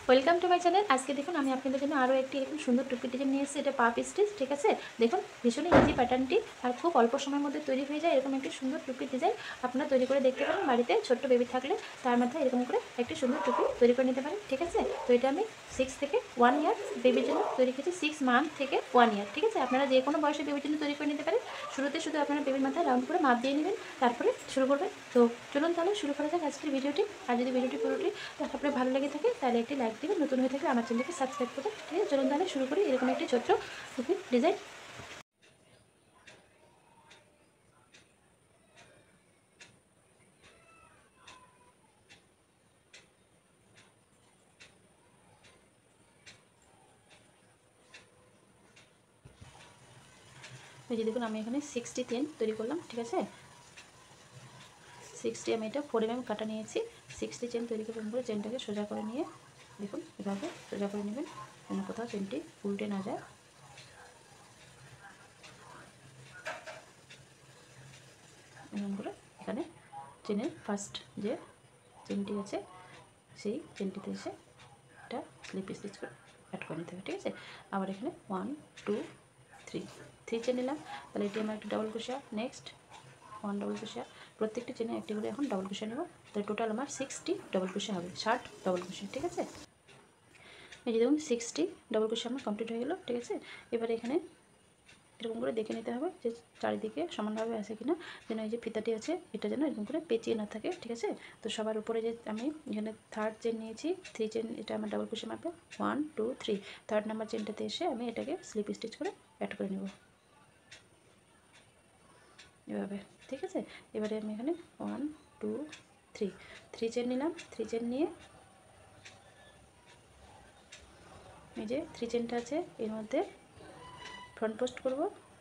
Welcome to my channel. আজকে দেখুন আমি আপনাদের জন্য আরও একটি এরকম সুন্দর টুপি ডিজাইন নিয়ে এসেছি। এটা পাপ স্টিচ, ঠিক আছে। দেখুন ভীষণই ইজি প্যাটার্নটি, আর খুব অল্প সময়ের মধ্যে তৈরি হয়ে যায়। এরকম একটি সুন্দর টুপি ডিজাইন আপনারা তৈরি করে দেখতে পারেন। বাড়িতে ছোট্ট বেবি থাকলে তার মাথায় এরকম করে একটি সুন্দর টুপি তৈরি করে নিতে পারেন, ঠিক আছে। তো এটা আমি 6 থেকে 1 ইয়ার বেবির জন্য তৈরি করেছি, 6 মান্থ থেকে 1 ইয়ার, ঠিক আছে। আপনারা যে কোনো বয়সে বেবির জন্য তৈরি করে নিতে পারেন। শুরুতে শুধু আপনারা বেবির মাথায় রাউন্ড করে মাপ দিয়ে নেবেন, তারপরে শুরু করবেন। তো চলুন তাহলে শুরু করা যাক আজকের ভিডিওটি। আর যদি ভিডিওটি পুরোটি আপনার ভালো লেগে থাকে তাহলে একটি লাইক দেবেন, নতুন হয়ে থাকলে আমার চ্যানেলকে সাবস্ক্রাইব করবেন, ঠিক আছে। চলুন তাহলে শুরু করি এরকম একটি ছোট্ট টুপির ডিজাইন। এই যে দেখুন আমি এখানে 60 চেন তৈরি করলাম, ঠিক আছে। 60 আমি এটা 4 mm কাটা নিয়েছি। 60 চেন তৈরি করে চেনটাকে সোজা করে নিয়ে দেখুন এভাবে সোজা করে নেবেন, যেন কোথাও চেনটি উল্টে না যায়। এরকম করে এখানে চেনের ফার্স্ট যে চেনটি আছে সেই চেনটিতে এসে এটা স্লিপ স্টিচ করে অ্যাড করে নিতে হবে, ঠিক আছে। আবার এখানে 1 2 3 চেন নিলাম, তাহলে এটি আমার একটা double crochet. Next 1 double crochet, প্রত্যেকটি চেনে একটি করে এখন ডাবল ক্রোশা নেব। তাহলে টোটাল আমার 60 ডাবল ক্রোশা হবে, 60 ডাবল ক্রোশা, ঠিক আছে। এই যে দেখুন 60 ডাবল ক্রোশা আমার কমপ্লিট হয়ে গেল, ঠিক আছে। এবারে এখানে এরকম করে দেখে নিতে হবে যে চারিদিকে সমানভাবে আছে কিনা, যেন এই যে ফিতাটি আছে এটা যেন এরকম করে পেঁচিয়ে না থাকে, ঠিক আছে। তো সবার উপরে যে আমি এখানে থার্ড চেন নিয়েছি, 3 চেন, এটা আমার ডাবল ক্রোশা মাপে 1 2 3। থার্ড নাম্বার চেনটাতে এসে আমি এটাকে স্লিপ স্টিচ করে অ্যাড করে নেব এভাবে, ঠিক আছে। এবারে আমি এখানে 1 2 3 চেন নিলাম। 3 চেন নিয়ে এই যে 3 চেনটা আছে এর মধ্যে ফ্রন্ট পোস্ট করব।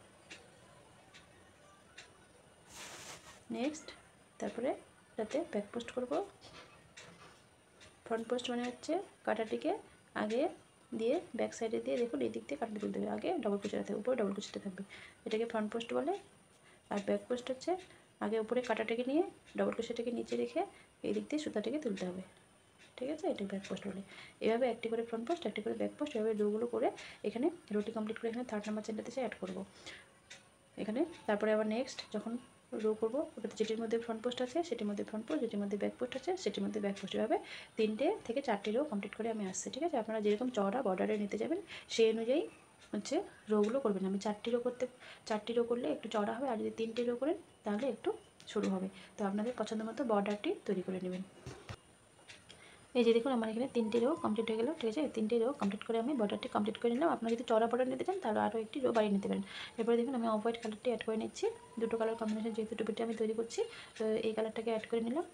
নেক্সট তারপরে এটাতে ব্যাক পোস্ট করব। ফ্রন্ট পোস্ট মানে হচ্ছে কাটাটিকে আগে দিয়ে ব্যাক সাইডে দিয়ে দেখুন এই দিক থেকে কাটাটি তুলতে হবে। আগে ডাবল ক্রোশাটা থাকবে, উপরে ডাবল ক্রোশাটা থাকবে, এটাকে ফ্রন্ট পোস্ট বলে। আর ব্যাক পোস্ট হচ্ছে আগে উপরে কাটাটাকে নিয়ে ডাবল ক্রোশাটাকে নিচে রেখে এই দিক দিয়ে সুতাটাকে তুলতে হবে, ঠিক আছে। এটা ব্যাক পোস্ট বলে। এভাবে একটি করে ফ্রন্ট পোস্ট, একটি করে ব্যাক পোস্ট, এভাবে রোগুলো করে এখানে রোটি কমপ্লিট করে এখানে থার্ড নাম্বার চেনটাতে অ্যাড করব এখানে। তারপরে আবার নেক্সট যখন রো করবো, ওটাতে যেটির মধ্যে ফ্রন্ট পোস্ট আছে সেটির মধ্যে ফ্রন্ট পোস্ট, যেটির মধ্যে ব্যাক পোস্ট আছে সেটির মধ্যে ব্যাক পোস্ট, এভাবে 3টে থেকে 4টে রো কমপ্লিট করে আমি আসছি, ঠিক আছে। আপনারা যেরকম চওড়া বর্ডারে নিতে যাবেন সেই অনুযায়ী হচ্ছে রোগুলো করবেন। আমি 4টি রো করলে একটু চওড়া হবে, আর যদি 3টে রো করেন তাহলে একটু সরু হবে। তো আপনাদের পছন্দ মতো বর্ডারটি তৈরি করে নেবেন। এই যে দেখুন আমার এখানে 3টে রো কমপ্লিট হয়ে গেল, ঠিক আছে। 3টে রো কমপ্লিট করে আমি বর্ডারটি কমপ্লিট করে নিলাম। আপনারা যদি চড়া বর্ডার নিতে চান তাহলে আরও একটি রো বাড়িয়ে নিতে পারেন। এরপরে দেখুন আমি অফ হোয়াইট কালারটি অ্যাড করে নিচ্ছি। দুটো কালার কম্বিনেশন যেহেতু টুপিটি আমি তৈরি করছি, তো এই কালারটাকে অ্যাড করে নিলাম।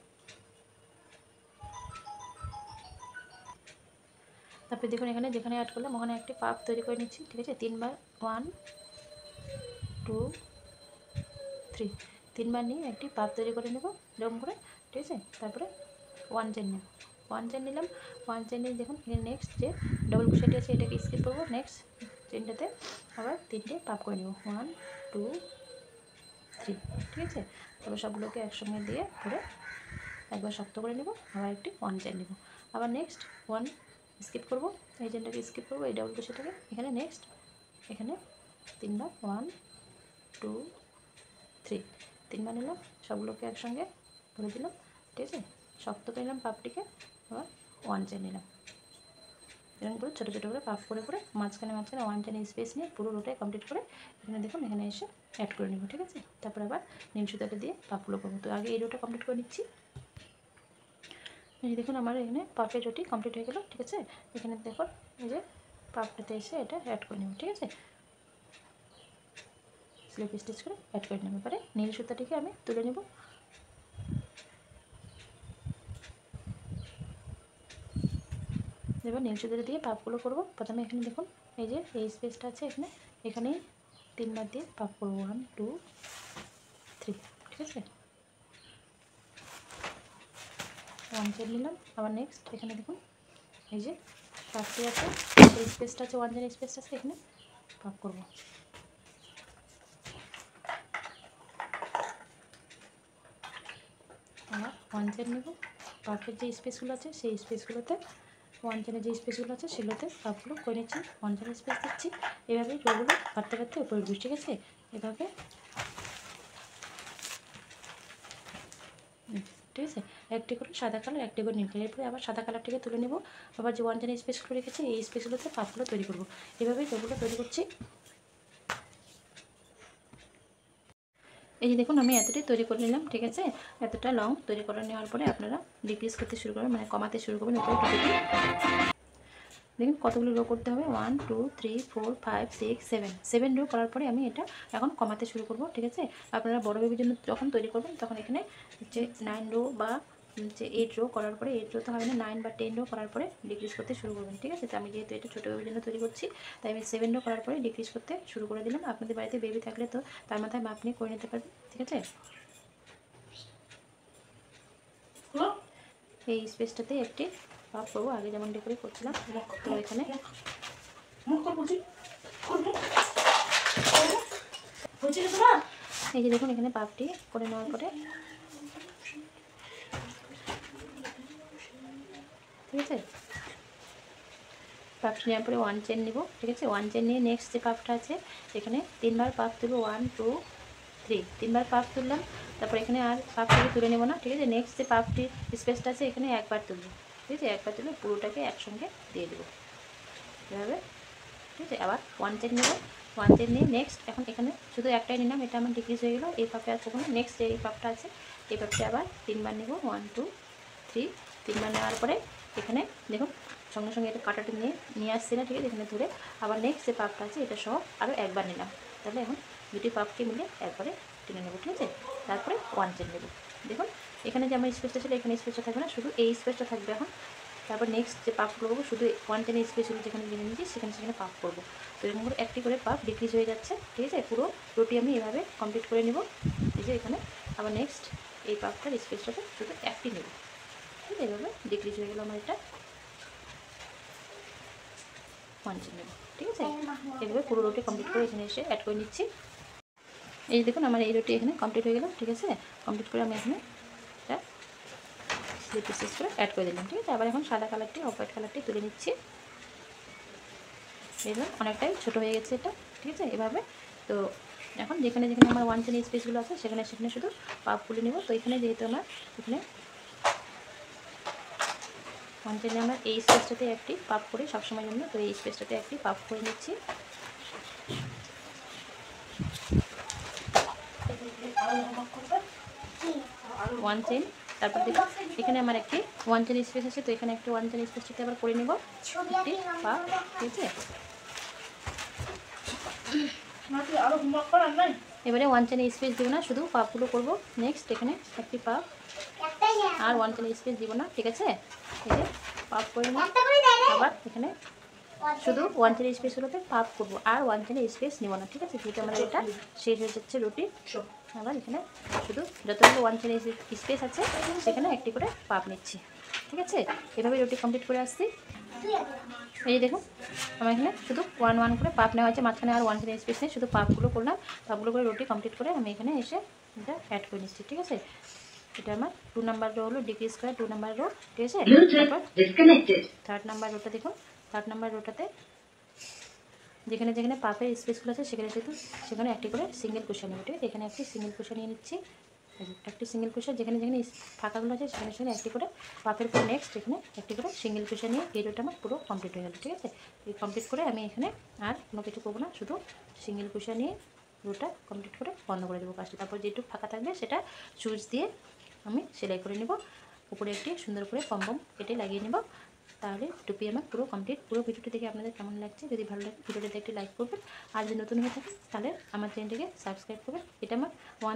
তারপরে দেখুন এখানে যেখানে অ্যাড করলাম ওখানে একটি পাপ তৈরি করে নিচ্ছি, ঠিক আছে। 3বার 1 2 3 3বার নিয়ে একটি পাপ তৈরি করে নেব এরকম করে, ঠিক আছে। তারপরে 1 চেন নেব, 1 চেন নিলাম। 1 চেন নিয়ে দেখুন এখানে নেক্সট যে ডবল ক্রোশেটি আছে এটাকে স্কিপ করবো। নেক্সট চেনটাতে আবার 3টে পাপ করে নেব, 1 2 3, ঠিক আছে। তারপর সবগুলোকে একসঙ্গে দিয়ে ধরে একবার শক্ত করে নেব, আবার একটি 1 চেন নেব। আবার নেক্সট 1 স্কিপ করব, এই চেনটাকে স্কিপ করবো, এই ডবল ক্রোশেটাকে এখানে নেক্সট এখানে 3বার 1 2 3 3বার নিলাম, সবগুলোকে একসঙ্গে ধরে দিলাম, ঠিক আছে। শক্ত করে নিলাম পাপটিকে, আবার 1 চেন নিলাম। এরকম করে ছোটো ছোটো করে পাপ করে করে মাঝখানে 1 চেন স্পেস নিয়ে পুরো রোটাই কমপ্লিট করে এখানে দেখুন এখানে এসে অ্যাড করে নেব, ঠিক আছে। তারপর আবার নীল সুতাটা দিয়ে পাপগুলো করবো। তো আগে এই রোটা কমপ্লিট করে নিচ্ছি। এই দেখুন আমার এখানে পাপের রুটি কমপ্লিট হয়ে গেল, ঠিক আছে। এখানে দেখুন এই যে পাপটাতে এসে এটা অ্যাড করে নেব, ঠিক আছে। স্লিপ স্টিচ করে অ্যাড করে নেব। এবারে নীল সুতাটিকে আমি তুলে নেব। এবার নীল সুতা দিয়ে পাপগুলো করবো। প্রথমে এখানে দেখুন এই যে এই স্পেসটা আছে এখানেই 3বার দিয়ে পাপ করবো, 1 2 3, ঠিক আছে। 1 চেন নিলাম। আবার নেক্সট এখানে দেখুন এই যে পাপটি আছে, এই স্পেসটা আছে, 1 চেন স্পেসটা আছে, এখানে পাপ করবো। আবার 1 চেন নেব, পাপের যে স্পেসগুলো আছে সেই স্পেসগুলোতে ওয়ান চেনের যে স্পেসগুলো আছে সেগুলোতে পাপগুলো করে নিচ্ছি, ওয়ান চেনের স্পেস দিচ্ছি। এভাবেই রোগুলো কাটতে কাটতে উপরে উঠবে, ঠিক আছে? এভাবে, ঠিক আছে? একটি করে সাদা কালার, একটি করে নীল কালার। এরপরে আবার সাদা কালারটিকে তুলে নেব। আবার যে ওয়ান চেনের স্পেসগুলো রেখেছি এই স্পেসগুলোতে পাপগুলো তৈরি করব। এভাবেই রোগুলো তৈরি করছি। এই যে দেখুন আমি এতটাই তৈরি করে নিলাম, ঠিক আছে? এতটা লং তৈরি করে নেওয়ার পরে আপনারা ডিক্রিজ করতে শুরু করবেন, মানে কমাতে শুরু করবেন উপরে টুপিতে। দেখুন কতগুলো রো করতে হবে, 1 2 3 4 5 6 7 7 রো করার পরে আমি এটা এখন কমাতে শুরু করব, ঠিক আছে? আপনারা বড় বেবির জন্য যখন তৈরি করবেন তখন এখানে হচ্ছে 9 রো বা হচ্ছে 8 রো করার পরে, 8 রো তো হবে না, 9 বা 10 রো করার পরে ডিক্রিজ করতে শুরু করবেন, ঠিক আছে? তো আমি যেহেতু এটা ছোটো বেবির জন্য তৈরি করছি তাই আমি 7 রো করার পরে ডিক্রিজ করতে শুরু করে দিলাম। আপনাদের বাড়িতে বেবি থাকলে তো তার মাথায় মাপ নিয়ে করে নিতে পারবেন, ঠিক আছে? এই স্পেসটাতে একটি পাপ করবো, আগে যেমন করে করছিলাম। তো এখানে এই যে দেখুন এখানে পাপটি করে নেওয়ার পরে, ঠিক আছে? পাপটি নেওয়ার পরে ওয়ান চেন নিব, ঠিক আছে? ওয়ান চেন নিয়ে নেক্সট যে পাপটা আছে এখানে 3বার পাপ তুলব, 1 2 3, 3বার পাপ তুললাম। তারপর এখানে আর পাপটাকে তুলে নেব না, ঠিক আছে? নেক্সট যে পাপটির স্পেসটা আছে এখানে একবার তুলব, ঠিক আছে? একবার তুলে পুরোটাকে একসঙ্গে দিয়ে দেবো এভাবে, ঠিক আছে? আবার ওয়ান চেন নেব, ওয়ান চেন নিয়ে নেক্সট এখন এখানে শুধু একটাই নিলাম, এটা আমার ডিক্রিজ হয়ে গেলো। এই পাপে আর কোনো নেক্সট যে এই পাপটা আছে এই পাপটা আবার 3বার নেব, 1 2 3, 3বার নেওয়ার পরে এখানে দেখুন সঙ্গে সঙ্গে এটা কাটাটা নিয়ে আসছে না, ঠিক আছে? এখানে ধরে আবার নেক্সট যে পাপটা আছে এটা সহ আরও একবার নিলাম। তাহলে এখন দুটি পাপকে মিলে একবারে টেনে নেবো, ঠিক আছে? তারপরে ওয়ান চেন নেব। দেখুন এখানে যে আমার স্পেসটা ছিল এখানে স্পেসটা থাকবে না, শুধু এই স্পেসটা থাকবে এখন। তারপর নেক্সট যে পাপগুলো করবো শুধু ওয়ান টেনের স্পেসগুলো যেখানে জেনে নিয়েছি সেখানে পাপ করবো। তো এরকম করে একটি করে পাপ ডিক্রিজ হয়ে যাচ্ছে, ঠিক আছে? পুরো রুটি আমি এভাবে কমপ্লিট করে নিব। এই যে এখানে আবার নেক্সট এই পাপটার স্পেসটাতে শুধু একটি নেব, ঠিক আছে? এভাবে ডিক্রিজ হয়ে গেলো আমার এটা, ওয়ান চেন নেব, ঠিক আছে? এভাবে পুরো রুটি কমপ্লিট করে এখানে এসে অ্যাড করে নিচ্ছি। এই দেখুন আমার এই রুটি এখানে কমপ্লিট হয়ে গেল, ঠিক আছে? কমপ্লিট করে আমি এখানে এটা 3 পিসেস করে অ্যাড করে দিলাম, ঠিক আছে? আবার এখন সাদা কালারটি অফ হোয়াইট কালারটি তুলে নিচ্ছি। এবার অনেকটাই ছোটো হয়ে গেছে এটা, ঠিক আছে? এভাবে তো এখন যেখানে যেখানে আমার ওয়ান চেন স্পেসগুলো আছে সেখানে সেখানে শুধু পাপ খুলে নেব। তো এখানে যেহেতু আমার এখানে ওয়ান চেনে আমার এই স্পেসটাতে একটি পাপ করে সবসময়ের জন্য, তো এই স্পেসটাতে একটি পাপ করে নিচ্ছি। ওয়ান চেন, তারপর দেখুন এখানে আমার একটি ওয়ান চেন স্পেস আছে, তো এখানে একটি ওয়ান চেন স্পেসটাতে আবার করে নেব একটি পাপ, ঠিক আছে? এবারে ওয়ান চেনে স্পেস দিব না, শুধু পাপগুলো করবো। নেক্সট এখানে একটি পাপ, আর ওয়ান চেনে স্পেস দিব না, ঠিক আছে? এই যে পাপ করে নিই, আবার এখানে শুধু ওয়ান চেনের স্পেসগুলোতে পাপ করবো আর ওয়ান চেনের স্পেস নেব না, ঠিক আছে? যেহেতু আমাদের এটা শেষ হয়ে যাচ্ছে রুটি। আবার এখানে শুধু যতগুলো ওয়ান চেনের স্পেস আছে সেখানে একটি করে পাপ নিচ্ছি, ঠিক আছে? এভাবে রুটি কমপ্লিট করে আসছি। এই যে দেখুন আমার এখানে শুধু ওয়ান ওয়ান করে পাপ নেওয়া হয়েছে, মাঝখানে আর ওয়ান চেনের স্পেস নেই, শুধু পাপগুলো করলাম। পাপগুলো করে রুটি কমপ্লিট করে আমি এখানে এসে এটা অ্যাড করে নিচ্ছি, ঠিক আছে? এটা আমার 2 নাম্বার রো হলো, ডিক্রিজ করে 2 নাম্বার রো, ঠিক আছে? তারপর থার্ড নাম্বার রোটা দেখুন, থার্ড নাম্বার রোটাতে যেখানে যেখানে পাপের স্পেসগুলো আছে সেখানে একটি করে সিঙ্গেল কুশন নেব, ঠিক আছে? এখানে একটি সিঙ্গেল কুশন নিয়ে নিচ্ছি, একটি সিঙ্গেল কুশন যেখানে যেখানে ফাঁকাগুলো আছে সেখানে সেখানে একটি করে পাপের পর নেক্সট এখানে একটি করে সিঙ্গেল কুশন নিয়ে এই রোটা আমার পুরো কমপ্লিট হয়ে গেল, ঠিক আছে? এই কমপ্লিট করে আমি এখানে আর কোনো কিছু করবো না, শুধু সিঙ্গেল কুশন নিয়ে রোটা কমপ্লিট করে বন্ধ করে দেবো কাজটা। তারপর যেটুকু ফাঁকা থাকবে সেটা সুচ দিয়ে আমি সেলাই করে নেব, উপরে একটি সুন্দর করে পম্পম কেটে লাগিয়ে নেব। তাহলে টুপি আমার পুরো কমপ্লিট। পুরো ভিডিওটি দেখে আপনাদের কেমন লাগছে, যদি ভালো লাগে ভিডিওটিতে একটি লাইক করবেন, আর যদি নতুন হয়ে থাকে তাহলে আমার চ্যানেলটিকে সাবস্ক্রাইব করবেন। এটা আমার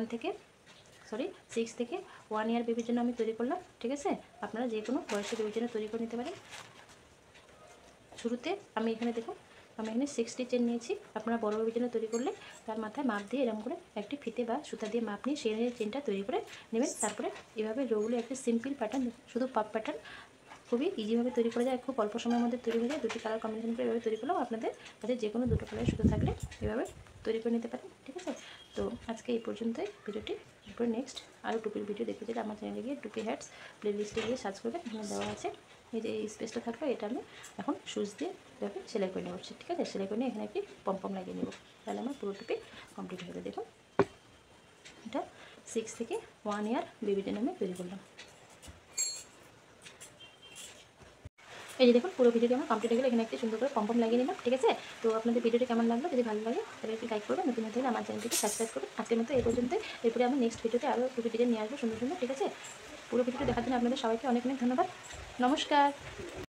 6 থেকে 1 ইয়ার বেবির জন্য আমি তৈরি করলাম, ঠিক আছে? আপনারা যে কোনো বয়সের বেবির জন্য তৈরি করে নিতে পারেন। শুরুতে আমি এখানে দেখুন আমি এখানে 60 চেন নিয়েছি। আপনারা বড় বেবির জন্য তৈরি করলে তার মাথায় মাপ দিয়ে এরকম করে একটি ফিতে বা সুতা দিয়ে মাপ নিয়ে সেই চেনটা তৈরি করে নেবেন। তারপরে এভাবে রোগুলো একটা সিম্পল প্যাটার্ন, শুধু পাপ প্যাটার্ন, খুবই ইজিভাবে তৈরি করা যায়, খুব অল্প সময়ের মধ্যে তৈরি হয়ে যায়। দুটি কালার কম্বিনেশন করে এভাবে তৈরি করলেও আপনাদের কাছে যে কোনো দুটো কালার শুধু থাকলে এভাবে তৈরি করে নিতে পারেন, ঠিক আছে? তো আজকে এই পর্যন্তই ভিডিওটি। এরপরে নেক্সট আরও টুপির ভিডিও দেখতে চাইলে আমার চ্যানেলে গিয়ে টুপি হ্যাটস প্লে লিস্টে গিয়ে সার্চ করবেন, এখানে দেওয়া আছে। এই যে এই স্পেসটা থাকলো, এটা আমি এখন সুচ দিয়ে এভাবে সেলাই করে নেব। ঠিক আছে, সেলাই করে নিয়ে এখানে একটি পম্পম লাগিয়ে নেব। তাহলে আমার পুরো টুপি কমপ্লিট হয়ে যাবে। দেখুন এটা 6 থেকে 1 ইয়ার বেবিদের নামে তৈরি করলাম। এই যে দেখুন পুরো ভিডিওটি আমার কমপ্লিট হয়ে গেল। এখানে একটি সুন্দর করে পম্পম লাগিয়ে নিলাম। ঠিক আছে, তো আপনাদের ভিডিওটি কেমন লাগলো? যদি ভালো লাগে তাহলে একটু লাইক করবেন, নতুন হলে আমার চ্যানেলটিকে সাবস্ক্রাইব করুন। আজকের মতো এই পর্যন্তই। এরপরে আমি নেক্সট ভিডিওতে আরও টুপি ডিজাইন নিয়ে আসবো সুন্দর সুন্দর। ঠিক আছে, পুরো ভিডিওটি দেখার জন্য আপনাদের সবাইকে অনেক অনেক ধন্যবাদ। নমস্কার।